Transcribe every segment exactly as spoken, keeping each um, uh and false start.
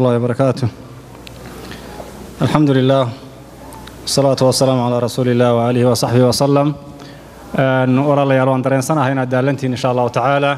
الله وبركاته. الحمد لله والصلاة والسلام على رسول الله وآله وصحبه وسلم. نورا الله يروان درين سنة هنا دالنتي إن شاء الله تعالى.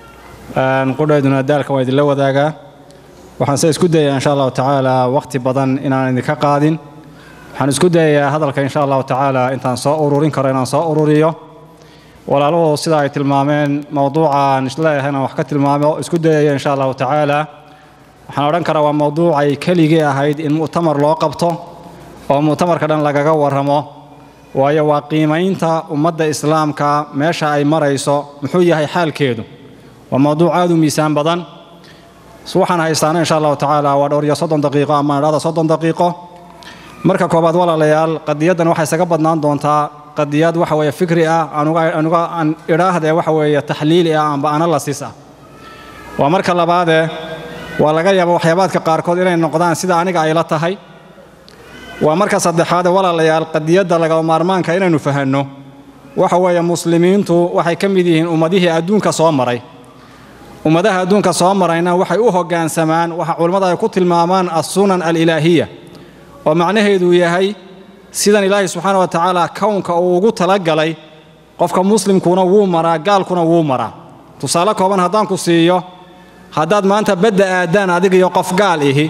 نقول إذن دالك وايد اللو ذاك وحنسيس كده إن شاء الله تعالى وقت بدن إن عندك قادين. حنسكده هذا الك إن شاء الله تعالى أنت نصاء أورورين كرينا نصاء أوروريو. ولا لو صداية المامين موضوع نشلا هنا وحكت المامين اسكده إن شاء الله تعالى. حنورن كرا موضوع أي كليجي هيد إن مؤتمر لقبته أو مؤتمر كذا لقى ورهمه وهي واقيمين تا ومدة إسلام كا ماشى أي مريسو محوية هي حال كيدو وموضوع عادو ميسان بدن سوحنا هيستان إن شاء الله تعالى ودوري صدن دقيقة أما هذا صدن دقيقة مركب كوباد ولا ليال قد يدنا وحي سقبض نان تا قد يد وحوي فكري أنا أنا عن إرادة وحوي تحليل عن بأنا الله سيسا ومركب لبعده ولا جاي أبو حيابات كقاركود إلى النقدان سيدا عنك عائلتها هاي ومركز صدق هذا ولا ليال قد يد لقوا مارمان كأننا نفهمه وحوي مسلمين تو وحي كم يدين ومديه أدون كصامري ومدها أدون كصامرينا وحي أوه جان سمان وحي علماء يقول المامان السنن الإلهية ومعناه يدو يهي سيدنا الله سبحانه وتعالى كونك أو وجود تلقى لي قفك مسلم كنا ومرا قال كنا ومرا تصالك ومن هدان كسيه هداد ما أنت بدأ أدان هذيك يقف قال إيه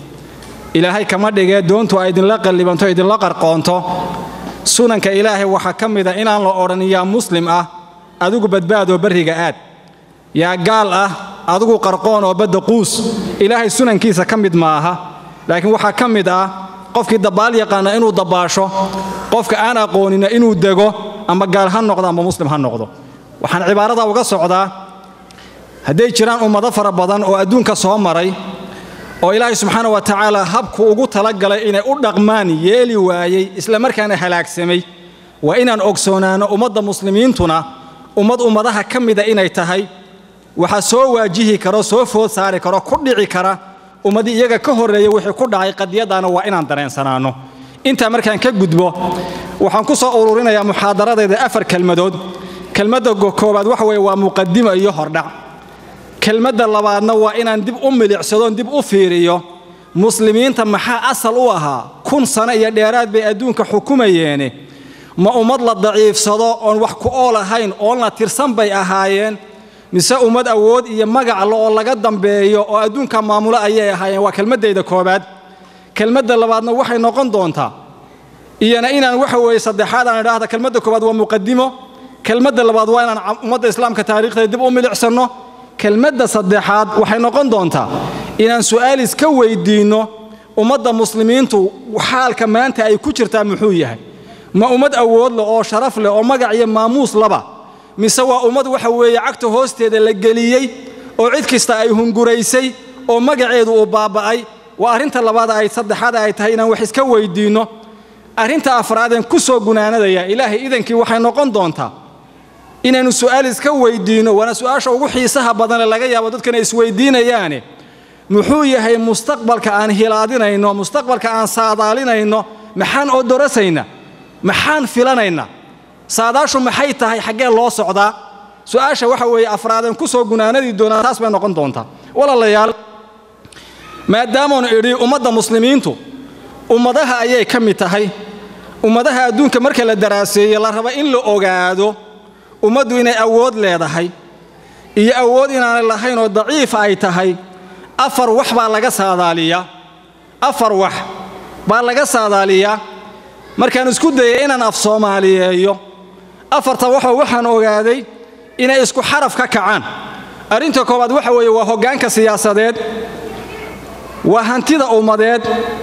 إلهي كما دقى دونتو أيدن لقى اللي بنتو أيدن لقى قانتو سنن كإلهي وحكم إذا إن الله أورني يا مسلم أه أدوك بدباد وبرهق آد يا قال أه أدوك قرقان وبد قوس إلهي سنن كيسا كمد معها لكن وحكم إذا قفك الدبال يقان إنه دباشو قفك أنا قونين إنه دقو أما قال هالنقضة أما مسلم هالنقضة وحن عبارة وقصة عدا هدي جيران أمة ظفر بدن وأدون كصومري وإلهي سبحانه وتعالى هبك وجود تلقى إن أردغمان يلي وياي إسلام كان هلاك سمي وإن أقصونا أمة مسلمين تنا أمة أمضها كم إذا إن يتهي وحسوا وجهي كرا سوفو ساري كرا كل عكرا أمة يجا كهر يوحي كل عي قد يدانا وإن عندنا إنسانانو أنت أمريكان كجدبه وحنقص أورورنا يا محاضرات إذا أفر كلمة كلمة كوباد وحوي ومقدمة يهرد كلمة اللبادنا وإن دب أم العسدون دب أفيريو مسلمين تم حا أصل وها كن سنة يديرات بأدونك حكومة يعني ما أمد الضعيف صداء وحكو أولا هين أولا ترسم بي أهاين مساء أمد أود يمجع الله الله قدم بيو وأدونك معمولة أيه هاين وكلمة ده كوباد كلمة اللبادنا وحي نقن دونتا إيانا إنا وحوي صدق هذا أنا هذا كلمة كوباد ومقدمه كلمة اللباد وين أمد الإسلام كتاريخ دب أم العسنو كلمة صدحات وحي نقن دونتا إن سؤال إسكوي دينه أمد مسلمين تو وحال كمان أنت أي كتير تامحويه ما أمد أول أو شرف له أو مجا ماموس لبا مسوا أمد وحوي عكت هوست هذا الجليي أو عيد كستا أي هنجريسي أو مجا عيد أو بابا أي وأرنت لبعض أي صدحات أي تهينا وحسكوي دينه أرنت أفراد كسو جنانا يا إلهي إذا كي وحي نقن دونتا إن سؤال إسكوي دينه وأنا سؤال شو حيسها بدن اللجية بدت كنا يسوي دينه يعني محوية هي مستقبل كأن هلادنا إنه مستقبل كأن صادالنا إنه محن أدرسينا محن فلنا صاداشو محيطة هي حاجة الله صعدا سؤال شو حوي أفراد كسو جنانا دي دونا تاسبنا نقن دونتا ولا ليال ما دامون إري أمضى مسلمين تو أمضها أيه كم تهي أمضها دون كمركل الدراسة يلا ربا إن لو أوجادو ومدو إن أود لهذا هي أود إن الله هين ضعيف أي تهي أفر وح بالغ صادالية أفر وح بالغ صادالية مركان اسكود إن أنا في صومالية يو أفر توح وحن أوجادي إن اسكو حرف ككعان أرنت كوباد وحوي وهو جان كسياسات وهنتيدا أمداد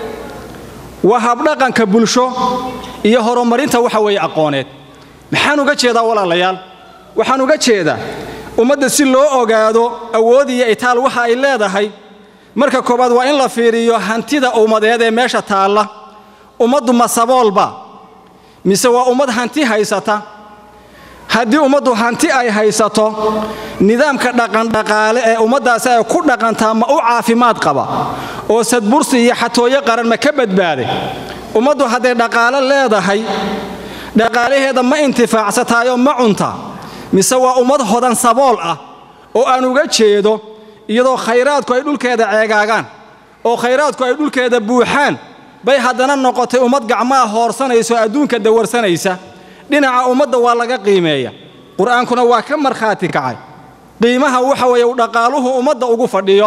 وهبلغن كبلشو يهرم مرينتا وحوي أقونت محانو جتشيدا ولا ليال waxaan uga jeedaa ummadda si loo ogaado awood iyo itaal waxa ay leedahay marka koobaad waa in la fiiriyo hantida ummadeed ee meesha taala ummaddu ma saboolba mise waa ummad hanti haysata haddii ummaddu hanti ay haysato nidaamka dhaqan dhaqaale ee ummaddaas ay ku dhaqantaa ma u caafimaad qaba oo sadbursi iyo xatooyo qaran ma ka badbaaday ummaddu hadday dhaqaale leedahay dhaqaalaheeda ma intifaacsatayo ma cunta mise waa ummad hodan sabool ah oo aan uga jeedo iyadoo khayraadku ay dhulkeeda ceegaagaan oo khayraadku ay dhulkeeda buuxaan bay haddana noqotay ummad gacmaha hoorsanayso adduunka dawarsanaysa dhinaca ummadda waa laga qiimeeya qur'aankuna waa ka markhaati kacay qiimaha waxa weeye uu dhaqaaluhu ummadda ugu fadhiyo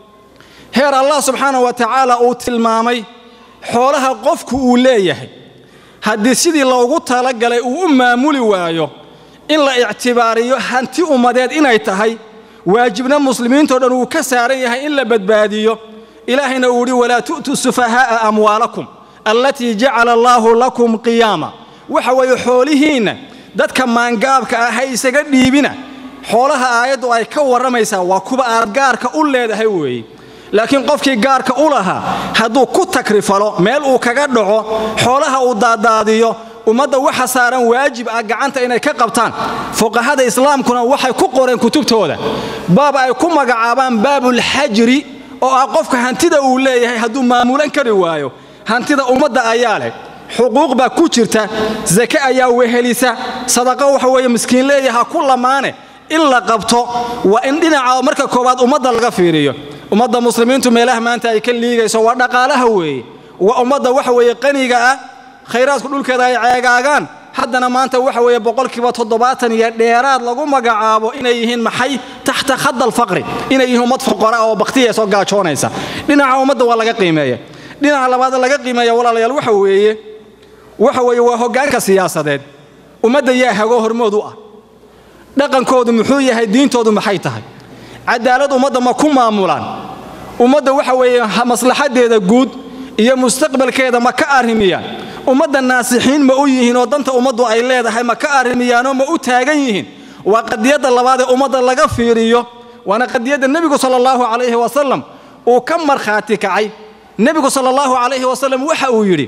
heer allah subxaanahu wa tacaala uu tilmaamay xoolaha qofku uu leeyahay haddii sidii loogu talagalay uu u maamuli waayo in la ictibaariyo hanti ummadeed inay tahay waajibna muslimiintoo dhan uu ka saaran yahay in la badbaadiyo ilaahayna uu yidhi walaa tu'tu sufahaa'a amwaalakum allatii jacala allaahu lakum qiyaama waxa weeye xoolihiinna dadka maangaabka ah ha isaga dhiibina xoolaha aayaddu ay ka warramaysaa waa kuwa aad gaarka u leedahay weeye laakiin qofkii gaarka u lahaa hadduu ku takrifalo meel uu kaga dhaco xoolaha uu daadaadiyo ummadda waxa saaran waajib ah gacanta inay ka qabtaan fuqahada islaamkuna waxay ku qoreen kutubtooda baab ay ku magacaabaan baabul xajri oo ah qofka hantida uu leeyahay hadduu maamulan kari waayo hantida ummadda ayaa leh xuquuq baa ku jirta zaka ayaa wehelisa sadaqa waxa weeye miskiin leeyahay ku lamaane in la qabto waa in dhinaca marka koobaad ummadda laga fiiriyo ummadda muslimiintu meelaha maanta ay ka liigayso waa dhaqaalaha weeye waa ummadda waxa weeye qaniga ah khayraadku dhulkeeda ay ceegaagaan haddana maanta waxa weeye boqolkiiba toddobaatan iyo dheeraad lagu magacaabo inay yihiin maxay taxta khadda alfaqri inay yihiin ummad fuqara oo baktiya soo gaajoonaysa dhinaca ummadda waa laga qiimeeya dhinaca labaad laga qiimeeya walaalayaal waxa weeye waxa weeye waa hoggaanka siyaasadeed ummadda yaa hago hormood u ah dhaqankoodu muxuu yahay diintoodu maxay tahay cadaalad ummadda ma ku maamulaan ummadda waxa weeye maslaxadeeda guud iyo mustaqbalkeeda ma ka arrimiyaan ummadda naasixiin ma u yihiin oo danta ummaddu ay leedahay ma ka arrimiyaanoo ma u taagan yihiin waa qadiyadda labaad ee ummadda laga fiiriyo waana qadiyadda nebigu sala allahu calayhi wasalam uu ka markhaati kacay nebigu sala allahu calayhi wasalam waxa uu yidhi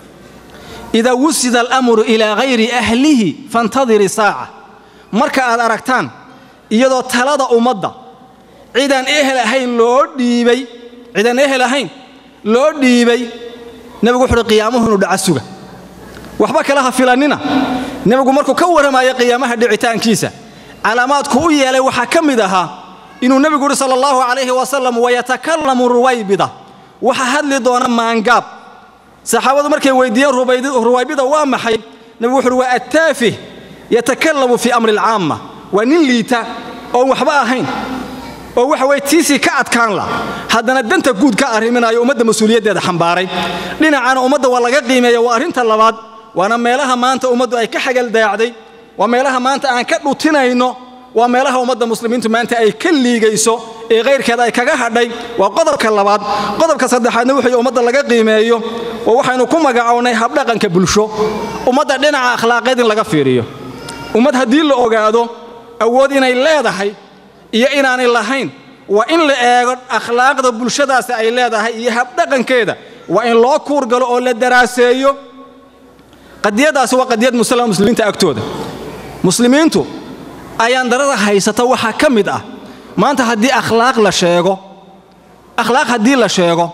idaa wusida alamru ilaa hayri ahlihi fantadiri saaca marka aad aragtaan iyadoo talada ummadda cidaan ehel ahayn loo dhiibay cidaan ehel ahayn loo dhiibay nebigu wuxuu yidhi qiyaamuhu inuu dhaca suga waxba kala ha filanina nebigu markuu ka warramayo qiyaamaha dhicitaankiisa calaamaadku u yeelay waxaa ka mid ahaa inuu nebigu yidhi sala allahu calayhi wasalam wayatakallamu ruwaybida waxa hadli doona maangaab saxaabadu markay weydiiyeen ruwaybida waa maxay nebigu wuxuu yidhi waa attaafih yatakallamu fii amri alcaamma waa nin liita oon waxba ahayn oo waxa weeye tiisii ka adkaan la haddana danta guud ka arriminayo ummadda mas-uuliyaddeeda xambaaray dhinacana ummadda waa laga qiimeeya waa arrinta labaad waana meelaha maanta ummaddu ay ka xagal daacday waa meelaha maanta aan ka dhutinayno waa meelaha ummadda muslimiintu maanta ay ka liigayso ee kayrkeeda ay kaga hadhay waa qodobka labaad qodobka saddexaadna wuxuu ummadda laga qiimeeyo oo waxaynu ku magacownay habdhaqanka bulsho ummadda dhinaca akhlaaqeed in laga fiiriyo ummad haddii la ogaado awood inay leedahay iyo inaanay lahayn waa in la eego akhlaaqda bulshadaasi ay leedahay iyo habdhaqankeeda waa in loo kuurgalo oo la daraaseeyo qadiyadaasi waa qadiyad muslimiinta muslimiinta agtooda muslimiintu ayaan darada haysata waxa ka mid ah maanta haddii akhlaaq la sheego akhlaaq haddii la sheego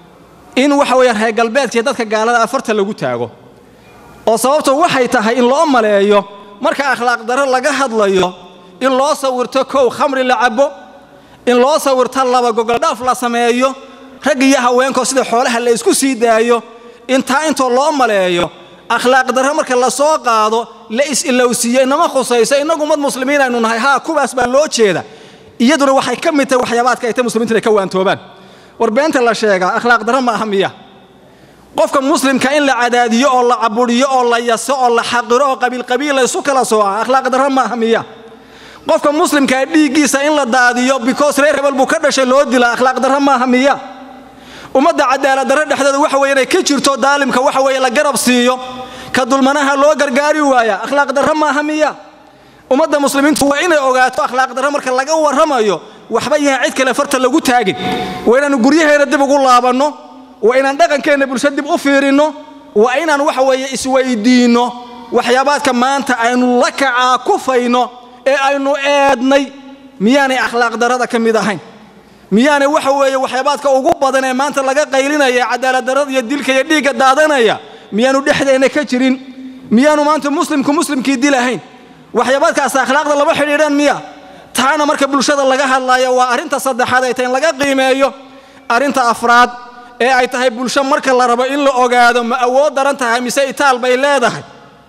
in waxa weeye reer galbeedka dadka gaalada afarta lagu taago oo sababtu waxay tahay in loo maleeyo marka akhlaaq daro laga hadlayo in loo sawirto kow khamri la cabo in loo sawirto laba gogol dhaaf la sameeyo rag iyo haweenko sida xoolaha la isku sii daayo inta inta loo maleeyo akhlaaq daro marka la soo qaado la is ilowsiyo inama khusayso inagu mad muslimiin aynu nahay ha kubaas baa loo jeeda iyaduna waxay ka mid tahay waxyaabaadka ay muslimiinta ka waantoobaan warbeenta la sheega akhlaaq daro ma ahamiya qofka muslimka in la cadaadiyo oo la caburiyo oo la yaso oo la xaqiro oo qabiil qabiil la isu kala soo akhlaaq daro ma ahamiya qofka muslimka dhiigiisa in la daadiyo because reer hebel buu ka dhashay loo dila akhlaaq daro ma ahamiya ummadda cadaalad daro dhexdeeda waxa weeye inay ka jirto daalimka waxa weeye la garab siiyo ka dulmanaha loo gargaari waaya akhlaaq daro ma ahamiya ummadda muslimiintu waa inay ogaato akhlaaq daro marka laga warramayo waxba yahay cid kale farta lagu taagin waa inaan guryaheena dib ugu laabanno waa inaan dhaqankeena bulshada dib u fiirino waa inaan waxa weeye isweydiino waxyaabaadka maanta aynu la kacaa kufayno ee aynu eednay miyaanay akhlaaq darada ka mid ahayn miyaanay waxa weeye waxyaabaadka ugu badan ee maanta laga qaylinaya cadaalad darada iyo dilka iyo dhiigga daadanaya miyaanu dhexdeena ka jirin miyaanu maanta muslimku muslimkii dilahayn waxyaabaadkaas akhlaaqda laba xidhiidhan miya taana marka bulshada laga hadlayo waa arrinta saddexaad ay tahay in laga qiimeeyo arinta afraad ee ay tahay bulsho marka la rabo in la ogaado ma awood daran tahay mise itaal bay leedahay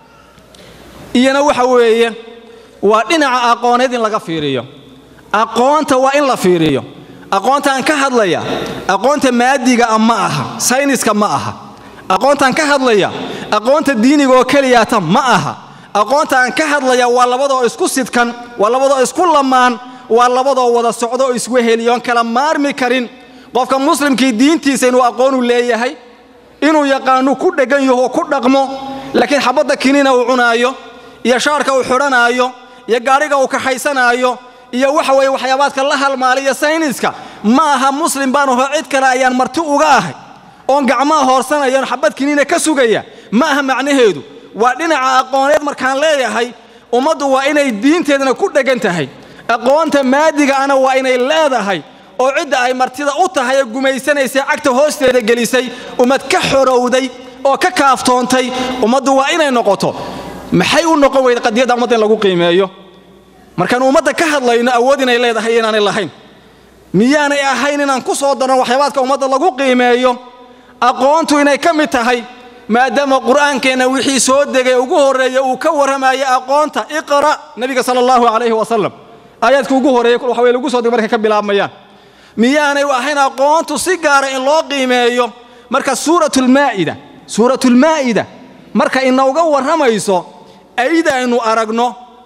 iyana waxa weeye waa dhinaca aqooneed in laga fiiriyo aqoonta waa in la fiiriyo aqoonta aan ka hadlaya aqoonta maadiga ama aha sayniska ma aha aqoonta aan ka hadlaya aqoonta diiniga oo kaliya ta ma aha aqoonta aan ka hadlaya waa labadoo isku sidkan waa labadoo isku lamaan waa labadoo wada socdo oo isku heliyoon kala maarmi karin qofka muslimkii diintiisa inuu aqoon u leeyahay inuu yaqaano ku dhagan yahay ku dhaqmo laakiin xabada kiniina uu cunaayo iyo shaarka uu xidhanaayo iyo gaariga uu ka xaysanaayo iyo waxa way waxyaabaadka la halmaaliyo sayniska ma aha muslim baan oo cid kale ayaan marti uga ahay oo gacmaha hoorsanayo xabad kiniina ka sugaya ma aha macnaheedu waa dhinaca aqooneed markaan leeyahay ummaddu waa inay diinteedana ku dhagan tahay aqoonta maadiga ana waa inay leedahay oo cid ay martida u tahay gumaysanaysa cagta hoosteeda gelisay ummad ka xorowday oo ka kaaftoontay ummaddu waa inay noqoto maxay u noqon weyd qadiyada ummadda lagu qiimeeyo markaan ummadda ka hadlayno awood inay leedahay inaanay lahayn miyaanay ahayn inaan ku soo darno waxyaabaadka ummadda lagu qiimeeyo aqoontu inay ka mid tahay maadaama quraankeena wixii soo degay ugu horeeyay uu ka waramayo aqoonta iqra nabiga sallallahu alayhi wa sallam ayadku ugu horeeyay waxa way lagu soo degay marka ka bilaabmayaan miyaanay ahayn aqoontu si gaar ah in loo qiimeeyo marka suuratul maa'ida suuratul maa'ida marka inooga waramayso ayda aynu aragno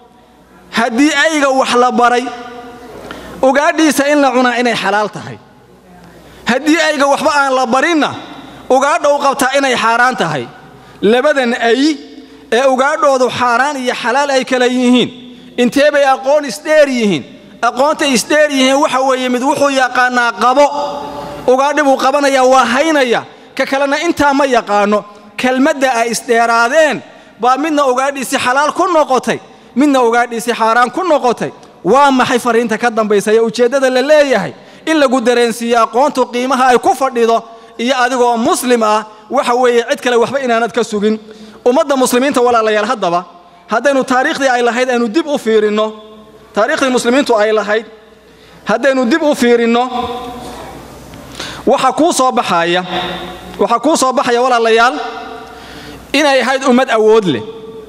haddii ayga wax la baray ugaadhiisa in la cunaa inay xalaal tahay haddii ayga waxba aan la barinna ugaadha u qabtaa inay xaaraan tahay labadan ay ee ugaadhoodu xaaraan iyo xalaal ay kala yihiin intee bay aqoon isdheer yihiin aqoonta isdheer yihiin waxa weeye mid wuxuu yaqaanaa qabo ugaadhi buu qabanayaa waa haynaya ka kalena intaa ma yaqaano kelmadda ay isdheeraadeen baa midna ugaadhiisi xalaal ku noqotay midna ugaadhiisi xaaraan ku noqotay waa maxay fariinta ka dambaysay ujeedada la leeyahay in lagu dareensiyo aqoontu qiimaha ay ku fadhido iyo adigoo muslim ah waxa weeye cid kale waxba inaanad ka sugin ummadda muslimiinta walaalayaal haddaba haddaynu taariikhdii ay lahayd aynu dib u fiirino taariikhdii muslimiintu ay lahayd haddaynu dib u fiirino waxa ku soo baxaya waxa ku soo baxaya walaalayaal inay ahayd ummad awood leh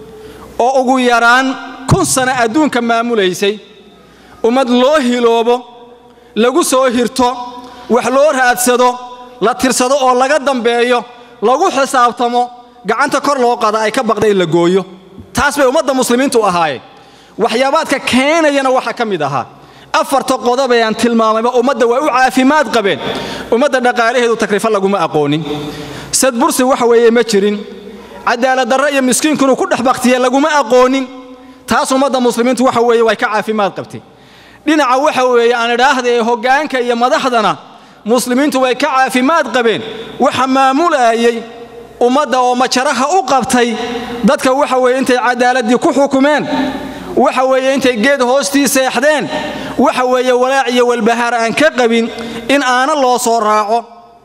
oo ugu yaraan kun sano adduunka maamulaysay ummad loo hiloobo lagu soo hirto wax loo raadsado la tirsado oo laga dambeeyo lagu xisaabtamo gacanta kor loo qada ay ka baqday la gooyo taas bay ummadda muslimiintu ahaayeen waxyaabaadka keenayana waxa ka mid ahaa afarta qodob ee aan tilmaamayba ummadda way u caafimaad qabeen ummadda dhaqaalaheedu takriifo laguma aqoonin sad bursi waxa weeye ma jirin cadaalad darro iyo miskiinkunu ku dhaxbaqtiye laguma aqoonin taas ummadda muslimiintu waxa weeye way ka caafimaad qabtay dhinaca waxa weeye aan idhaahday hoggaanka iyo madaxdana muslimiintu way ka caafimaad qabeen waxa maamulayay ummadda oo majaraha u qabtay dadka waxa weeye intay cadaaladii ku xukumeen waxa weeye intay geed hoostii seexdeen waxa weeye walaac iyo walbahaar aan ka qabin in aana loo soo raaco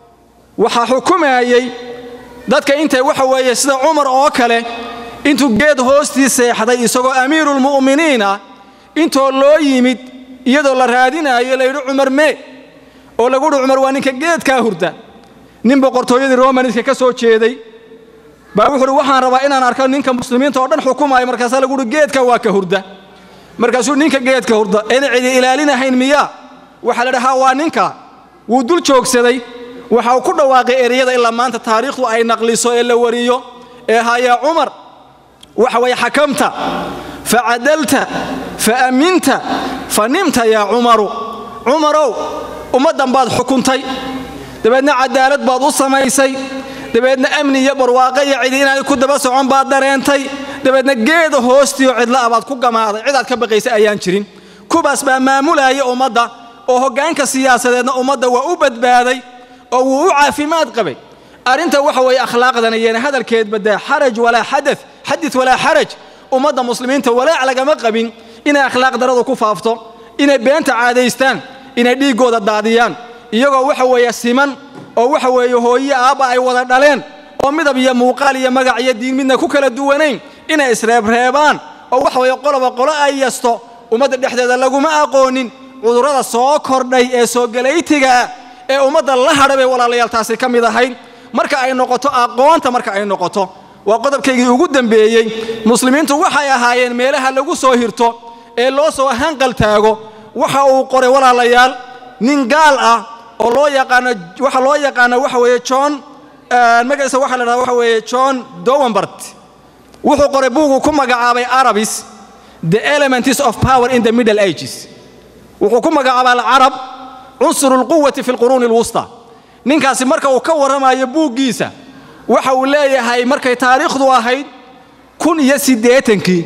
waxa xukumayay dadka intay waxa weeye sida Umar oo kale intuu geed hoostii seexday isagoo amiirul mu'miniin ah intoo loo yimid iyadoo la raadinayo la yiri Umar mee oo lagu yiri Umar waa ninka geedka hurda nin boqortooyadii Roomaniska ka soo jeeday baa wuxuu waxaan rabaa inaan arko ninka muslimiinta oo dhan xukumayo markaas lagu yiri geedka waa ka hurda markaasuu ninka geedka hurda in cid ilaalinahayn miya waxa la dhahaa waa ninka wuu dul joogsaday waxa uu ku dhawaaqay ereyada ilaa maanta taariikhdu ay naqliso ee la wariyo ee haya Umar waxa way xakamta fa'adalta fa'aminta fanimta ya Umaru Umarow ummadan baad xukuntay dabeedna cadaalad baad u samaysay dabeedna amni iyo barwaaqo iyo cid inaan ku daba socon baad dareentay dabeedna geed hoostiyo cid la abaad ku gamaaday cid aad ka baqaysay ayaan jirin kubaas baa maamulaya ummadda oo hoggaanka siyaasadeedna ummadda waa u badbaaday oo uu u caafimaad qabay arinta waxa way akhlaaqdan iyo hadalkeed badaa xaraj wala hadath hadith wala haraj ummadda muslimiinta walaa lagama qabin inay akhlaaq daradu ku faafto inay beenta caadaystaan inay dhiigooda daadiyaan iyagoo waxa weeye siman oo waxa weeye hooyo aaba ay wada dhaleen oo midab iyo muuqaal iyo magac iyo diin midna ku kala duwanayn inay isreeb reebaan oo waxa weeye qoloba qolo ay yasto ummadda dhexdeeda laguma aqoonin cudurrada soo kordhay ee soo galaytiga ee ummadda la hadhay bay walaalayaal taasi ka mid ahayd marka ay noqoto aqoonta marka ay noqoto waa qodobkaygii ugu dambeeyey muslimiintu waxay ahaayeen meelaha lagu soo hirto ee loo soo hanqal taago waxa uu qoray walaalayaal nin gaal ah oo loo yaqaano waxa loo yaqaano waxa weeye John magaciisa waxa la yiraahdaa waxa weeye John Dowenbart wuxuu qoray buug ku magacaabay Arabis The Elements of Power in the Middle Ages wuxuu ku magacaabay al-Arab unsur al-quwwati fi al-qurun al-wusta ninkaasi marka uu ka waramayo buugiisa waxa uu leeyahay markay taariikhdu ahayd kun iyo siddeetankii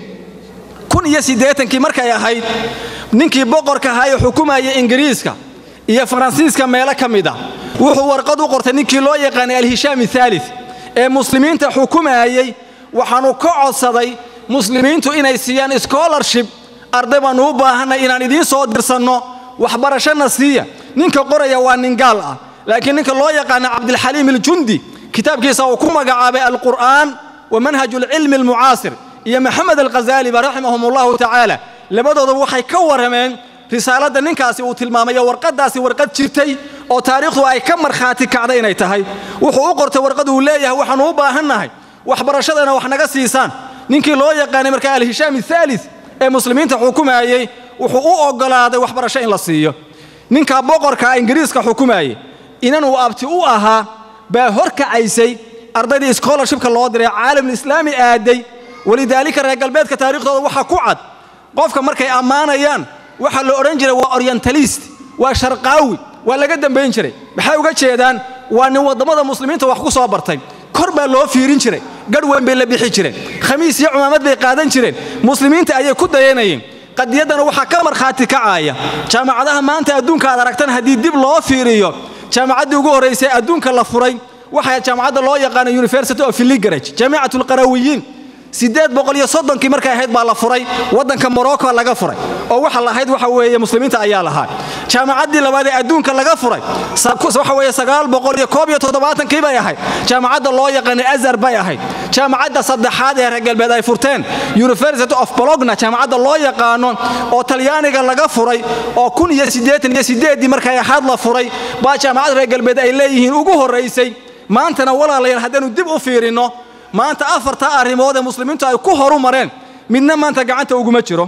kun iyo siddeetankii markay ahayd ninkii boqorka ahaa xukumayay Ingiriiska iyo Faransiiska meelo kamida wuxuu warqad u qortay ninkii loo yaqaanay al-Hisham al-Thalith ee muslimiinta xukumayay waxaanu ka codsaday muslimiintu inay siiyaan scholarship arday baan u baahanay inaan idin soo dirsanno waxbarashana siiya ninka qoraya waa nin gaal ah laakiin ninka loo yaqaan Abdul Halim al-Jundi kitaabkiisa uu ku magacaabay al-Qur'an wa manhaj al-ilm al-mu'asir iyo Muhammad al-Ghazali rahimahumullah ta'ala labadooda waxay ka warameen risaalada ninkaasi uu tilmaamay warqadaasi warqad jirtay oo taariikhdu ay ka marxaati kacday inay tahay wuxuu u qortay warqad uu leeyahay waxaan u baahanahay waxbarashadana wax naga siisaan ninkii loo yaqaan marka al-Hisham al-Thalith ee muslimiinta xukumayay wuxuu u ogolaaday waxbarasho in la siiyo ninka boqorka Ingiriiska xukumayay inuu abti u ahaa baa horkacaysay ardaydii scholarshipka loo diray caalam islaami aaday walidaalika reer galbeedka taariikhdooda waxa ku cad qofka markay amaanayaan waxa la oran jiray waa orientalist waa sharqaawi waa laga dambeyn jiray maxay uga jeedaan waa nin wadamada muslimiinta wax ku soo bartay kor baa loo fiirin jiray gadhweyn bay la bixi jireen khamiis iyo cumaamad bay qaadan jireen muslimiinta ayay ku dayanayeen qadiyadana waxa ka marxaati kacaya jaamacadaha maanta adduunka aad aragtan hadii dib loo fiiriyo jaamacadii ugu horeysay adduunka la furay waxa jaamacada loo yaqaan University of Ligarage Jaamicatul Qarawiyin sideed boqol iyo soddon kii markay ahayd baa la furay wadanka Morocco laga furay oo waxa la ahayd waxa weeye muslimiinta ayaa lahaa jaamacadii labaad ee adduunka laga furay waxa weeye sagaal boqol iyo koob iyo toddobaatan kii bay ahayd jaamacada loo yaqaan Azhar bay ahayd jaamacada saddexaad ee reer galbeed ay furteen University of Bologna jaamacada loo yaqaano oo Talyaaniga laga furay oo kun iyo siddeetan iyo siddeed markay ahayd la furay baa jaamacada reer galbeed ay leeyihiin ugu horeysay maantana walaalayaal hadanu dib u fiirino maanta afarta arimood ee muslimiintu ay ku horumareen midna maanta gacanta ugu ma jiro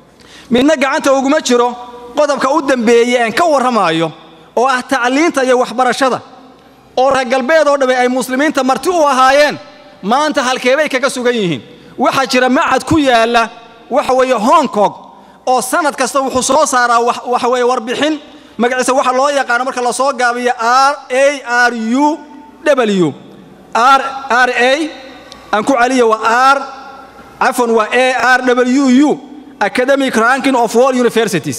midna gacanta ugu ma jiro qodobka u dambeeyay aan ka waramayo oo ah tacliinta iyo waxbarashada oo reer galbeed oo dhabay ay muslimiinta marti u ahaayeen maanta halkeebay kaga sugan yihiin waxa jira macad ku yaala waxa weeye Hong Kong oo sanad kasta wuxuu soo saaraa waxa weeye warbixin magaciisa waxa loo yaqaan marka la soo gaabiyo R A R U W R R A aan ku caliyo waa R afwan waa A R W U Academic Ranking of World Universities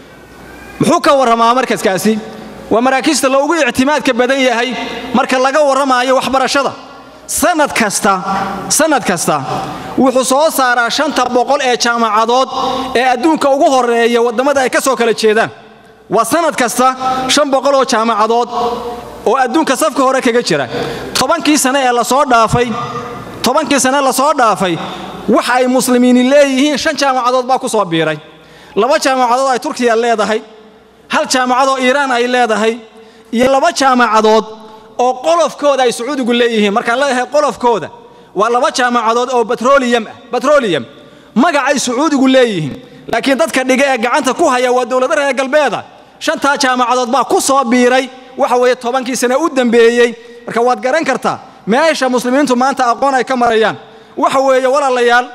muxuu ka waramaa markaskaasi waa maraakiista loogu ictimaadka badan yahay marka laga waramayo waxbarashada sanad kasta sanad kasta wuxuu soo saaraa shanta boqol ee jaamacadood ee adduunka ugu horeeya wadamada ay ka soo kala jeedaan waa sanad kasta shan boqol oo jaamacadood oo adduunka safka hore kaga jira tobankii sano ee la soo dhaafay tobankii sano la soo dhaafay waxa ay muslimiin leeyihiin shan jaamacadood baa ku soo biiray laba jaamacadood ay Turkiya leedahay hal jaamacad oo Iiraan ay leedahay iyo laba jaamacadood oo qolofkooda ay Sacuudigu leeyihiin marka la yahay qolofkooda waa laba jaamacadood oo petroleum petroleum magacay Sacuudigu leeyihiin laakiin dadka dhiga ee gacanta ku haya waa dawladda reer galbeeda shanta jaamacadood baa ku soo biiray waxa weeye tobankii sano u dambeeyay marka waad garan kartaa meesha muslimiintu maanta aqoon ay ka marayaan waxa weeye walaalayaal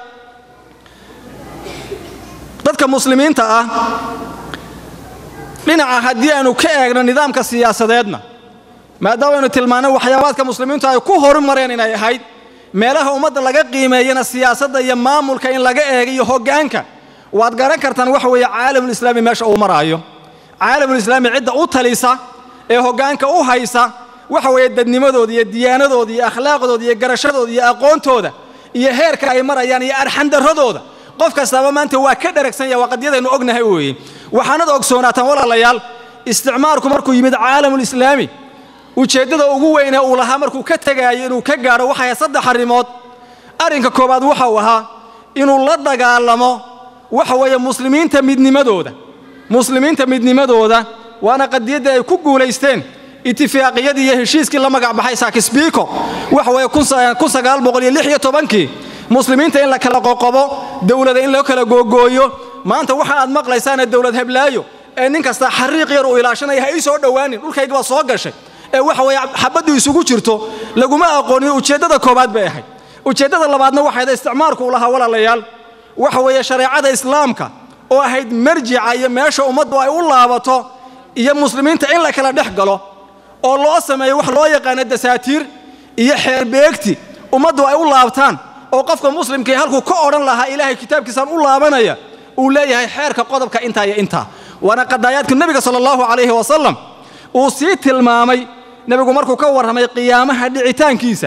dadka muslimiinta ah dhinaca hadii aanu ka eegno nidaamka siyaasadeedna maadaama aynu tilmaano waxyaabaadka muslimiintu ay ku horumareen inay ahayd meelaha ummadda laga qiimeeyana siyaasadda iyo maamulka in laga eegayo hoggaanka waad garan kartaan waxa weeye caalamul islaami meesha uu maraayo caalamul islaami cidda u talisa ee hoggaanka u haysa waxa weeye dadnimadooda iyo diyaanadooda iyo akhlaaqdooda iyo garashadooda iyo aqoontooda iyo heerka ay marayaan iyo arxan daradooda qof kastaba maanta waa ka dharagsan yahay waqadiyadaynu ognahay weeye waxaanad ogsoonaatan walaalayaal isticmaalku markuu yimid caalamul islaami ujeedada ugu weyn ee uu lahaa markuu ka tagaayo inuu ka gaaro waxa saddex arimood arinka koobaad waxa uu ahaa inuu la dagaalamo waxa weeye muslimiinta midnimadooda muslimiinta midnimadooda waana qadiyada ay ku guuleysteen itifaaqiyadii iyo heshiiskii la magac baxay Sykes-Picot waxa weeye kun sagaal boqol lix iyo toban-kii muslimiinta in la kala qoqobo dawladda in loo kala googooyo maanta waxa aad maqlaysaan dawlad heblaayo ee nin kasta xariiq yar u ilaashanaya ay soo dhawaanin dhulkayga waa soo gashay ee waxa weeye xabadu isugu jirto laguma aqoon ujeedada koobaad bay ahayd ujeedada labaadna waxay ahayd isticmaalku u lahaa walaalayaal waxa weeye shariicada islaamka oo ahayd marjica iyo meesha ummaddu ay u laabato iyo muslimiinta in la kala dhex galo oo loo sameeyo wax loo yaqaan dasaatiir iyo xeer beegti ummaddu ay u laabtaan oo qofka muslimka halku ka oran lahaa ilaahay kitaabkiisa u laabanaya uu leeyahay xeerka qodobka inta iyo inta wana qadaayadka nabiga sallallahu alayhi wa sallam uu si tilmaamay nabigu markuu ka warramay qiyaamaha dhicitaankiisa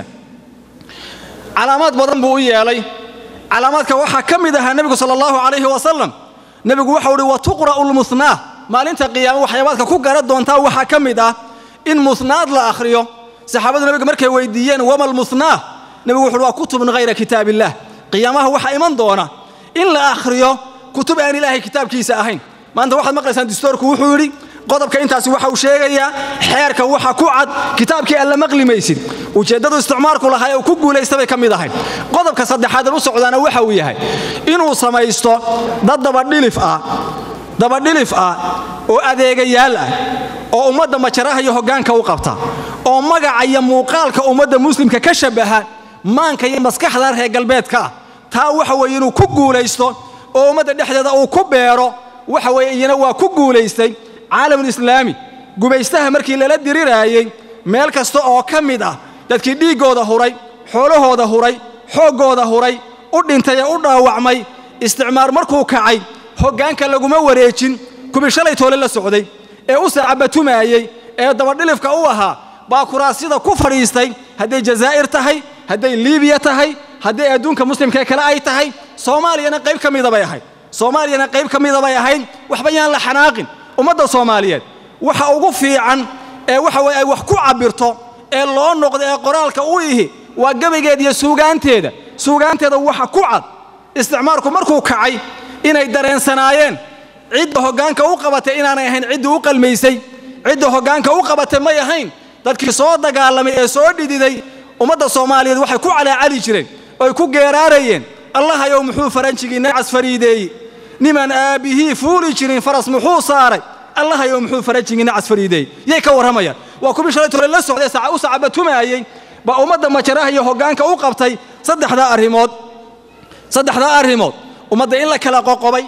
calaamad badan buu yeelay calaamaadka waxa kamid ah nabigu sallallahu alayhi wa sallam nabigu waxa uu wa tuqra'ul musnah maalinta qiyaamo waxyaabaadka ku gaar doonta waxa kamid ah in musnaad la akhriyo saxaabadu nabiga markay weydiiyeen wamal musnah nabigu wuxuu waa kutubun ghayra kitaabillah qiyaamaha waxa iman doona in la akhriyo kutub aan ilaahay kitaabkiisa ahayn maanta waxaad maqlaysaan dastuurku wuxuu yiri qodobka intaasi waxa uu sheegayaa xeerka waxa ku cad kitaabkii alla maqlimaysid ujeedadu isticmaalku lahaa oo ku guuleystay kamid ahayn qodobka saddexaad u socdaana waxa uu yahay inuu samaysto dad daba dhilif ah daba dhilif ah oo adeegayaal ah oo ummadda majaraha iyo hoggaanka u qabta oo magaca iyo muuqaalka ummadda muslimka ka shabaha maanka iyo maskaxda reer galbeedka taa waxa weeye inuu ku guuleysto oo ummadda dhexdeeda uu ku beero waxa weeye iyana waa ku guuleystay caalamul islaami gubaystaha markii la diriraayay meel kasta oo kamid ah dadkii dhiigooda huray xoolahooda huray xoogooda huray u dhintay u dhaawacmay isticmaar markuu kacay hoggaanka laguma wareejin kubi shalay toole la socday ee u saacabatumayay ee daba dhilifka u ahaa baa kuraasida ku fariistay haday Jazaa'ir tahay haday Liibiya tahay haday adduunka muslimka kale ay tahay Soomaaliyana qayb kamid ah bay ahayd Soomaaliyana qayb kamid ah bay ahayd waxba yaan la xanaaqin ummadda Soomaaliyeed waxa ugu fiican ee waxa way ay wax ku cabirto ee loo noqdo ee qoraalka u yihi waa gabaygeed iyo suugaanteeda suugaanteeda waxa ku cad isticmaalku markuu kacay inay dareensanaayeen cid hoggaanka u qabatay inaanay ahayn cid u qalmeysay cid hoggaanka u qabatay ma yahayn dadkii soo dagaalamay ee soo dhididay ummadda Soomaaliyeed waxay ku calaacali jireen oo ku geeraarayeen Allah ayow muxuu faranjigiina casfariideey niman aabihi fuuli jirin faras muxuu saaray Allah ayow muxuu faranjigiina casfariideey yey ka waramayaan waa kubi shalay toole la socday saaca u saacabatumayay ba ummadda majaraha iyo hoggaanka u qabtay saddexda arimood saddexda arimood ummadda in la kala qoqobay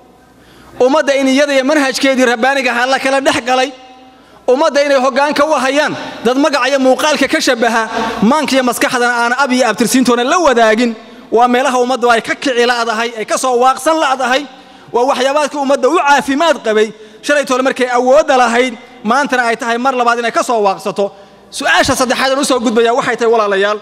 ummadda in iyada iyo manhajkeedii rabbaaniga ah la kala dhex galay ummadda inay hoggaanka u hayaan dad magaca iyo muuqaalka ka shabaha maanka iyo maskaxdana aan ab iyo abtirsiintoona la wadaagin waa meelaha ummadda ay ka kicilaadahay ay ka soo waaqsan laadahay waa waxyaabaadka ummadda u caafimaad qabay shalay toole markay awood lahayd maantana ay tahay mar labaad inay ka soo waaqsato su'aasha saddexaad oo soo gudbaya waxay tahay walaalayaal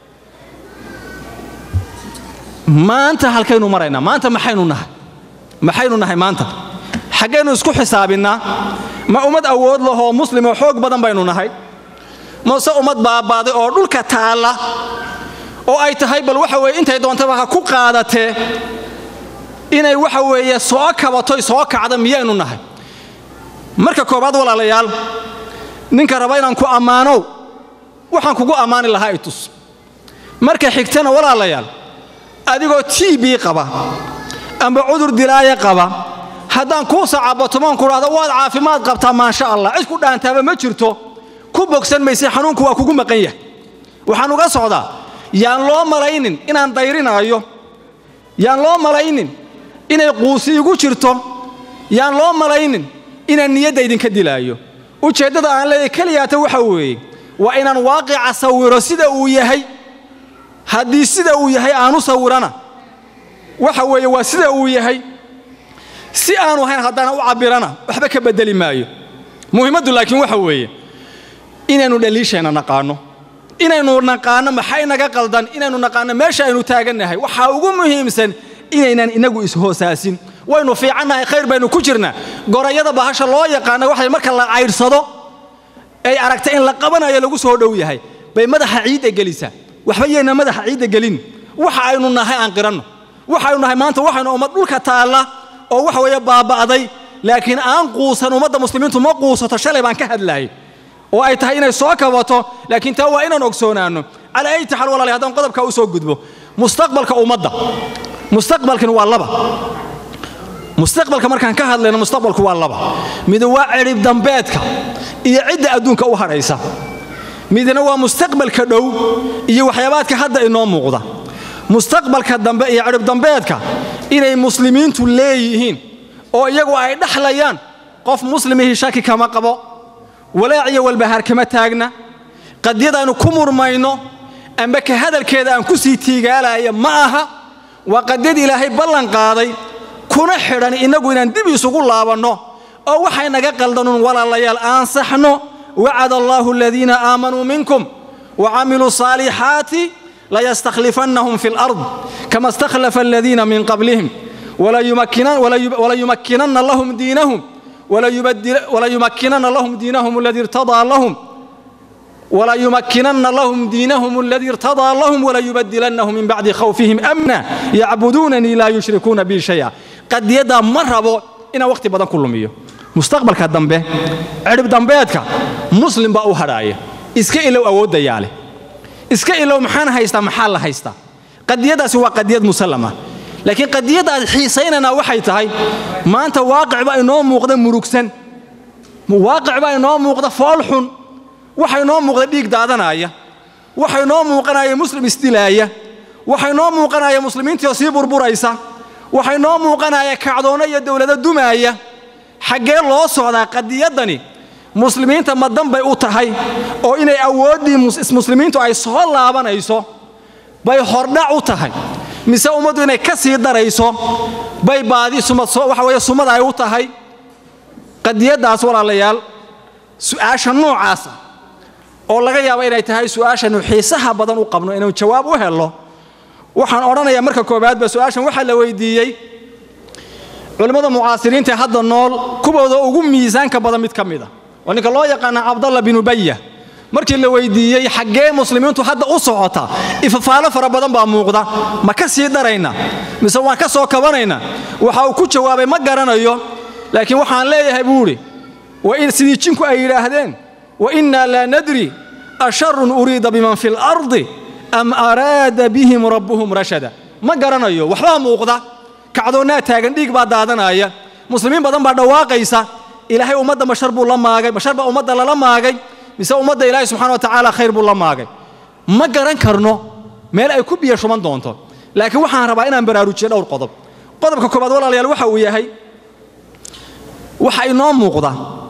maanta halkaynu maraynaa maanta maxaynu nahay maxaynu nahay maanta xageenu isku xisaabinaa ma ummad awood leh oo muslim oo xoog badan baynu nahay ma soo ummad baabaaday oo dhulka taala oo ay tahay bal waxa weeye intay doontaba ha ku qaadatee inay waxa weeye soo kabato soo kacda miyaynu nahay marka koobaad walaalayaal ninka raba inaan ku amaano waxaan kugu amaani lahaa itus marka xigtana walaalayaal adigoo T B qaba amba cudur dilaaya qaba haddaan ku sacabato maan ku raado waad caafimaad qabtaa ma sha Allah cid ku dhaantaaba ma jirto ku bogsan maysi xanuunku waa kugu maqan yahay waxaan uga socdaa yaan loo malaynin inaan dayrinaayo yaan loo malaynin inay quusi igu jirto yaan loo malaynin inaan niyadda idinka dilaayo ujeedada aan leeyahay kaliyaata waxa weeye waa inaan waaqica sawiro sida uu yahay haddii sida uu yahay aanu sawirana waxa weeye waa sida uu yahay si aanu hayn haddana u cabirana waxba ka bedeli maayo muhiimadu laakiin waxa weeye inaynu dhaliishayna naqaano inaynu naqaano maxay naga qaldan inaynu naqaano meesha aynu taaganahay waxa ugu muhiimsan inaynan inagu is hoosaasin waynu fiicanahay khayr baynu ku jirnaa gorayada bahasha loo yaqaan waxay marka la cayrsado ay aragta in la qabanayo lagu soo dhow yahay bay madaxa ciid gelisa waxba yeena madaxa ciid gelin waxa aynu nahay aan qiranno waxa aynu nahay maanta waxaynu ummad dhulka taala oo waxa weeye baabaaday laakiin aan quusan ummadda muslimiintu ma quusato shalay baan ka hadlaayay oo ay tahay inay soo kabato laakiin taa waa inaan ogsoonaano ala ay taxal walaal hadan qodobka u soo gudbo mustaqbalka ummadda mustaqbalkan waa laba mustaqbalka markaan ka hadlayno mustaqbalku waa laba mid waa cirib dambeedka iyo cidda adduunka u haraysa midna waa mustaqbalka dhow iyo waxyaabaadka hadda inoo muuqda mustaqbalka dambe iyo cirib dambeedka inay muslimiintu leeyihiin oo iyagu ay dhaxlayaan qof muslimihi shaki kama qabo walaaciyo walbahaar kama taagna qadiyada aanu ku murmayno amba ka hadalkeeda aan ku sii tiigaalaya ma aha waa qadiyad ilaahay ballan qaaday kuna xidhan inagu inaan dib isugu laabanno oo waxay naga qaldanun walaalayaal aan saxno wa'ada Allahu alladhina aamanu minkum wa 'amilu salihati la yastakhlifannahum fil ard kama istakhlafa alladhina min qablihim wala yumakkinan wala yumakkinanna lahum dinahum wala yubaddil wala yumakkinanna lahum dinahum alladhi irtada lahum ولا يمكنن لهم دينهم الذي ارتضى لهم ولا يبدلنهم من بعد خوفهم أمنا يعبدونني لا يشركون بي شيئا قد يدا مرهبو إن وقت بدن كل مية مستقبل كدم به عرب دنبيتك مسلم بقى وهراية إسكا إلو أود دياله إسكا إلو محان هيستا محل هيستا قد يدا سوى قد يد مسلمة لكن قد يدا حيسيننا وحيتهاي ما أنت واقع بقى نوم مقدم مروكسن واقع بقى نوم مقدم فالحن waxay noo muuqda dhiig daadanaya waxay noo muuqanaya muslim istilaaya waxay noo muuqanaya muslimiintii oo sii burburaysa waxay noo muuqanaya kacdoona iyo dawladda dumaaya xagee loo socdaa qadiyadani muslimiinta madan bay u tahay oo inay awoodii muslimiintu ay soo laabanayso bay hordhac u tahay mise ummadu inay ka sii darayso bay baadi sumad soo waxa weeye sumad ay u tahay qadiyadaas walaalayaal su'aasha noocaas oo laga yaabo inay tahay su'aashan xiisaha badan u qabno inuu jawaab u helo waxaan oranayaa marka koobaad ba su'aashan waxa la weydiiyay culimada mucaasiriinta hadda nool kubooda ugu miisaanka badan mid kamida oo ninka loo yaqaan Abdullah bin Ubayy markii la weydiiyay xagee muslimiintu hadda u socota ifafaalo fara badan baa muuqda ma ka sii darayna mise waan ka soo kabanayna waxa uu ku jawaabay ma garanayo laakiin waxaan leeyahay buuri wa in sidii jinku ay yiraahdeen وإنا لا ندري أشر أريد بمن في الأرض أم أراد بهم ربهم رشدا ما قرنا يو وحلا موقدا كعدونا تاجن ديك بعد هذا يا مسلمين بدن بعد واقعيسا إلهي أمد مشرب الله ما جاي مشرب أمد الله ما جاي مسا أمد إلهي سبحانه وتعالى خير بالله ما جاي ما قرن كرنو ما لا يكون بيا شو من دونته لكن وحنا ربعنا براروتشين أو القضب قضب كوباد ولا ليال وحى وياهي وحى ينام موقدا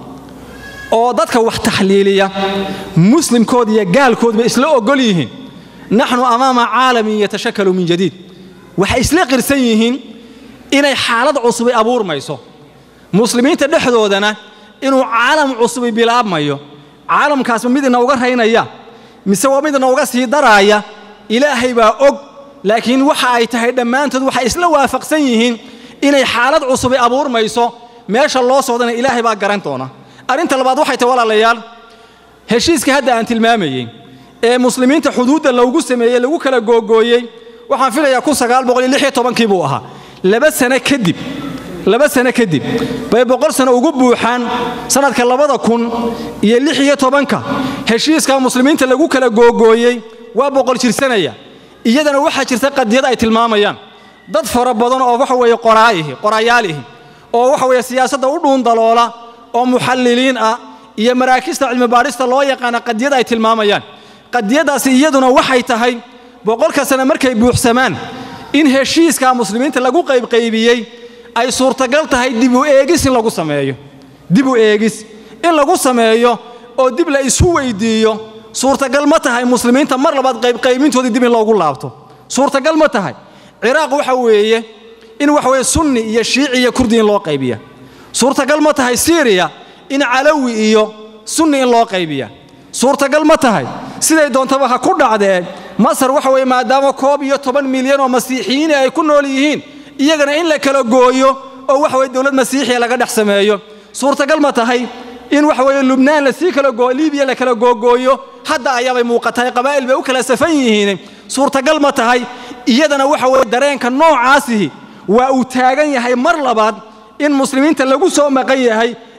oo dadka wax taxliiliya muslimkood iyo gaalkood ba isla ogol yihiin nahnu amaama caalami yatashakkalu min jadid waxa isla qirsan yihiin inay xaalad cusub ay abuurmayso muslimiinta dhexdoodana inuu caalam cusub bilaabmayo caalamkaas mid inooga raynaya mise waa mid inooga sii daraaya ilaahay baa og laakiin waxa ay tahay dhamaantood waxa isla waafaqsan yihiin inay xaalad cusub ay abuurmayso meesha loo socdana ilaahay baa garan doona arinta labaad waxay tahay walaalayaal heshiiska hadda aan tilmaamayay ee muslimiinta xuduudda loogu sameeyay lagu kala googooyay waxaan filayaa kun sagaal boqol iyo lix iyo toban kii buu ahaa laba sano kadib laba sano kadib bay boqol sano ugu buuxaan sanadka labada kun iyo lix iyo toban ka heshiiska muslimiinta lagu kala googooyay waa boqol jirsanaya iyadana waxa jirta qadiyad ay tilmaamayaan dad fara badan oo waxa weeye qoraayihi qoraayaalihi oo waxa weeye siyaasadda u dhuun daloola oo muxalliliin ah iyo maraakista cilmi baarista loo yaqaan qadiyad ay tilmaamayaan qadiyadaasi iyaduna waxay tahay boqolka sano markay buuxsamaan in heshiiska muslimiinta lagu qayb qaybiyay ay suurtagal tahay dib u eegis in lagu sameeyo dib u eegis in lagu sameeyo oo dib la isu weydiiyo suurtagal ma tahay muslimiinta mar labaad qayb qaybintooda dib in loogu laabto suurtagal ma tahay Ciraaq waxa weeye in wax weeye sunni iyo shiici iyo kurdi in loo qaybiyo suurtagal ma tahay Syria in Alawi iyo sunni in loo qaybiyo suurtagal ma tahay siday doontaba ha ku dhacdee Masar waxa weeye maadaama koob iyo toban milyan oo masiixiyiin ay ku nool yihiin iyagana in la kala gooyo oo wax weeye dawlad masiixi laga dhex sameeyo suurtagal ma tahay in wax weeye Lubnaan la sii kala gooyo Liibiya la kala googooyo hadda ayaabay muuqatay qabaa'il bay u kala safan yihiin suurtagal ma tahay iyadana waxa weeye dareenka noocaasi waa uu taagan yahay mar labaad in muslimiinta lagu soo maqan yahay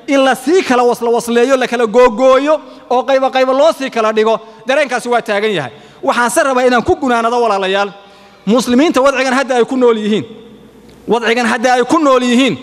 in la sii kala wasla wasleeyo la kala googooyo oo qayba qayba loo sii kala dhigo dareenkaasi waa taagan yahay waxaan se rabaa inaan ku gunaanado walaalayaal muslimiinta wadcigan hadda ay ku nool yihiin wadcigan hadda ay ku nool yihiin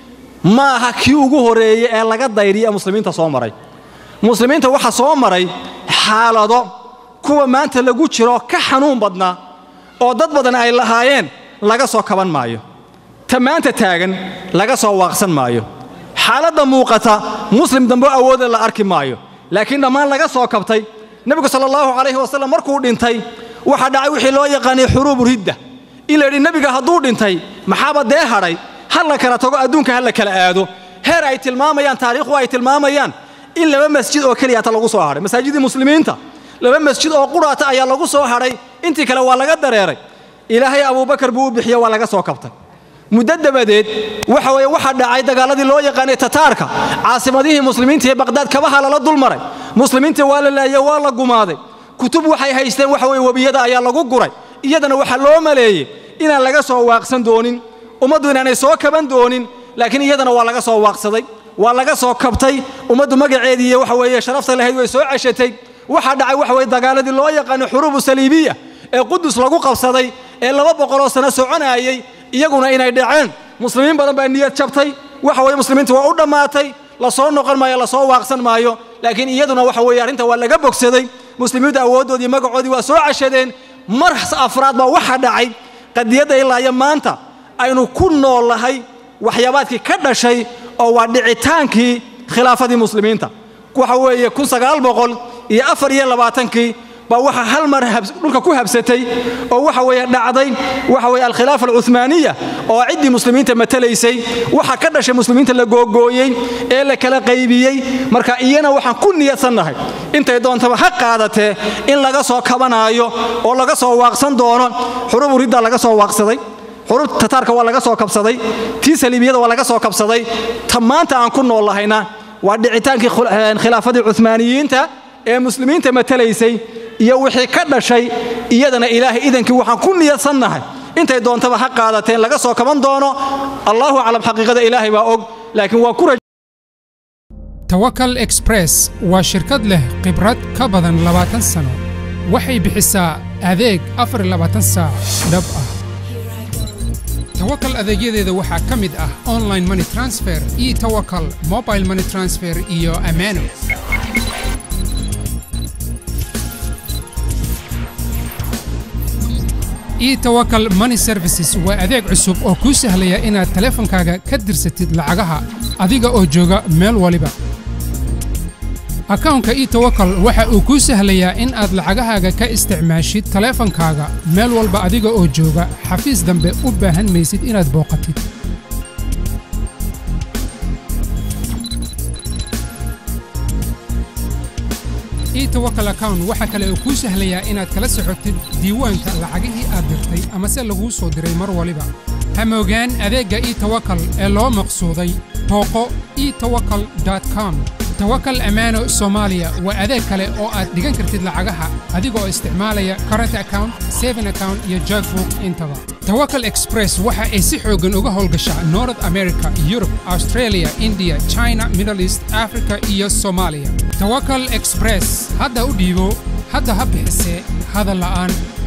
ma aha kii ugu horeeyay ee laga dayriyo muslimiinta soo maray muslimiinta waxa soo maray xaalado kuwa maanta lagu jiro ka xanuun badna oo dad badan ay lahaayeen laga soo kaban maayo tamaanta taagan laga soo waaqsan maayo xaaladda muuqata muslim dambe awood la arki maayo laakiin dhamaan laga soo kabtay nabiga sallallahu alayhi wasallam markuu dhintay waxa dhacay wixii loo yaqaanay xuruub ridda ila nabiga haduu dhintay maxaaba dee haray hal la kala tago adduunka hal la kala aado heer ay tilmaamayaan taariikhu ay tilmaamayaan in laba masjid oo kaliya ta lagu soo haray masaajidii muslimiinta laba masjid oo quraata ayaa lagu soo haray intii kale waa laga dareeray ilaahay Abu Bakar buu bixiyo waa laga soo kabtay muddo dabadeed waxa way waxa dhacay dagaaladii loo yaqaanay Tataarka caasimadihii muslimiinta ee Baghdad kabaha la dulmaray muslimiinta waa la laayay waa la gumaaday kutub waxay haysteen waxa way wabiyada ayaa lagu guray iyadana waxa loo maleeyay inaan laga soo waaqsan doonin umadu inaanay soo kaban doonin laakiin iyadana waa laga soo waaqsaday waa laga soo kabtay umadu magaceedii waxa way sharafta lahayd way soo cashatay waxa dhacay waxa way dagaaladii loo yaqaan xuruub saliibiya ee Qudus lagu qabsaday ee laba boqol oo sano soconayay iyaguna inay dhaceen muslimiin badan baa niyad jabtay waxa way muslimiintu waa u dhamaatay la soo noqon maayo la soo waaqsan maayo laakiin iyaduna waxa way arinta waa laga bogsaday muslimiinta awoodoodii magacoodii waa soo cashadeen mar afraad ba waxa dhacay qadiyada ilaa maanta aynu ku noolahay waxyaabaadkii ka dhashay oo waa dhicitaankii khilaafadii muslimiinta waxa weeye kun sagaal boqol iyo afar iyo labaatan-kii ba waxa hal mar dhulka ku habsatay oo waxa weeye dhacday waxa weeye al-khilaafa al-Uthmaniya oo cidii muslimiinta matalaysay waxa ka dhashay muslimiinta la googooyay ee la kala qaybiyay marka iyana waxaan ku niyadsanahay intay doontaba ha qaadatee in laga soo kabanaayo oo laga soo waaqsan doono xuruub ridda laga soo waaqsaday xuruub Tataarka waa laga soo kabsaday tii saliibiyada waa laga soo kabsaday tamaanta aan ku noolahayna waa dhicitaankii khilaafadii Uthmaniyiinta ee muslimiinta matalaysay iyo wixii ka dhashay iyadana ilaahay idankii waxaan ku niyadsanahay intay doontaba ha qaadateen laga soo kaban doono Allahu a'lam xaqiiqada ilaahay baa og laakiin waa ku Tawakkal Express waa shirkad leh khibrad ka badan labaatan sano waxay bixisaa adeeg afar iyo labaatan saac dhab ah Tawakkal adeegyadeeda waxaa ka mid ah online money transfer iyo Tawakkal mobile money transfer iyo Amano e-Tawakkal Money Services waa adeeg cusub oo kuu sahlaya inaad taleefankaaga ka dirsatid lacagaha adiga oo jooga meel waliba. Akaunka e-Tawakkal waxa uu kuu sahlayaa in aad lacagahaaga ka isticmaashid taleefankaaga meel walba adiga oo jooga xafiis dambe u baahan maysid inaad booqatid. e-Tawakkal account waxa kale oo kuu sahlayaa inaad kala socotid diiwaanka lacagihii aad dirtay ama se lagu soo diray mar waliba. Hamogaan adeegga e-Tawakkal ee loo maqsuuday booqo e tawakkal dot com. Tawakkal Amano Soomaaliya waa adeeg kale oo aad dhigan kartid lacagaha adigoo isticmaalaya current account, saving account iyo checkbook intaba. Tawakkal Express waxa ay si xoogan uga howlgashaa North America, Europe, Australia, India, China, Middle East, Africa iyo Soomaaliya. Tawakkal Express hadda u dhiibo hadda ha bixisee hadal la'aan.